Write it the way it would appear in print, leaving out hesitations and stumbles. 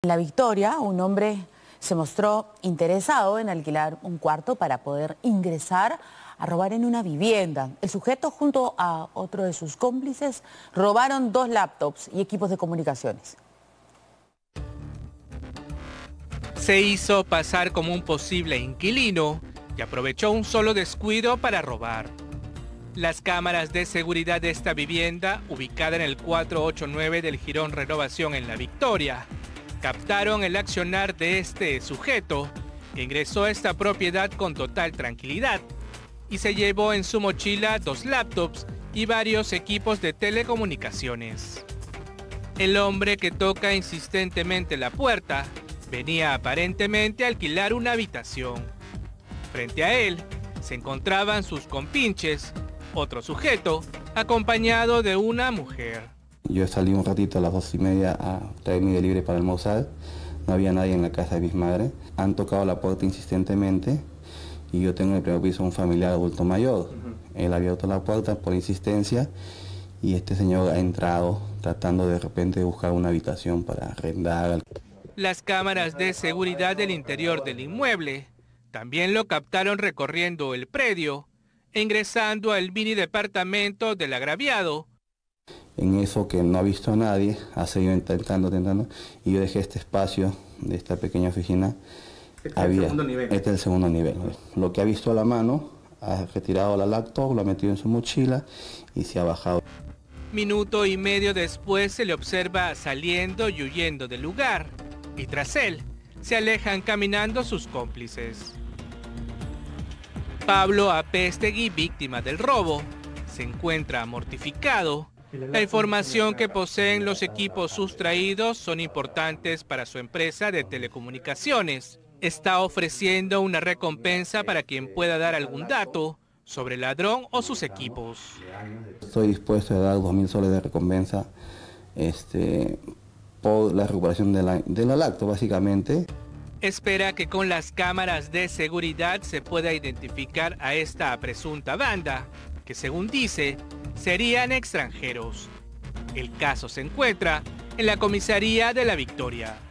En La Victoria, un hombre se mostró interesado en alquilar un cuarto para poder ingresar a robar en una vivienda. El sujeto, junto a otro de sus cómplices, robaron 2 laptops y equipos de comunicaciones. Se hizo pasar como un posible inquilino y aprovechó un solo descuido para robar. Las cámaras de seguridad de esta vivienda, ubicada en el 489 del Jirón Renovación en La Victoria, captaron el accionar de este sujeto, que ingresó a esta propiedad con total tranquilidad y se llevó en su mochila 2 laptops y varios equipos de telecomunicaciones. El hombre, que toca insistentemente la puerta, venía aparentemente a alquilar una habitación. Frente a él se encontraban sus compinches, otro sujeto, acompañado de una mujer. Yo salí un ratito a las 2:30 a traer mi delivery para almorzar. No había nadie en la casa de mis madres. Han tocado la puerta insistentemente y yo tengo en el primer piso un familiar adulto mayor. Él ha abierto la puerta por insistencia y este señor ha entrado tratando de repente de buscar una habitación para arrendar. Las cámaras de seguridad del interior del inmueble también lo captaron recorriendo el predio e ingresando al mini departamento del agraviado. En eso, que no ha visto a nadie, ha seguido intentando, y yo dejé este espacio de esta pequeña oficina. Este es el segundo nivel. Lo que ha visto a la mano, ha retirado la laptop, lo ha metido en su mochila y se ha bajado. Minuto y medio después se le observa saliendo y huyendo del lugar, y tras él se alejan caminando sus cómplices. Pablo Apestegui, víctima del robo, se encuentra mortificado. La información que poseen los equipos sustraídos son importantes para su empresa de telecomunicaciones. Está ofreciendo una recompensa para quien pueda dar algún dato sobre el ladrón o sus equipos. Estoy dispuesto a dar 2.000 soles de recompensa por la recuperación de la laptop, básicamente. Espera que con las cámaras de seguridad se pueda identificar a esta presunta banda, que según dice, serían extranjeros. El caso se encuentra en la comisaría de La Victoria.